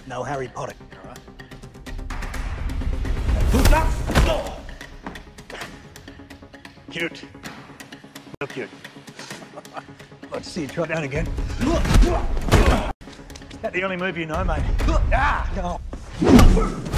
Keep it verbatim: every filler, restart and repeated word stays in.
No Harry Potter. All right. Cute. Real cute. Let's see you try it down again. Is that the only move you know, mate? Ah! No.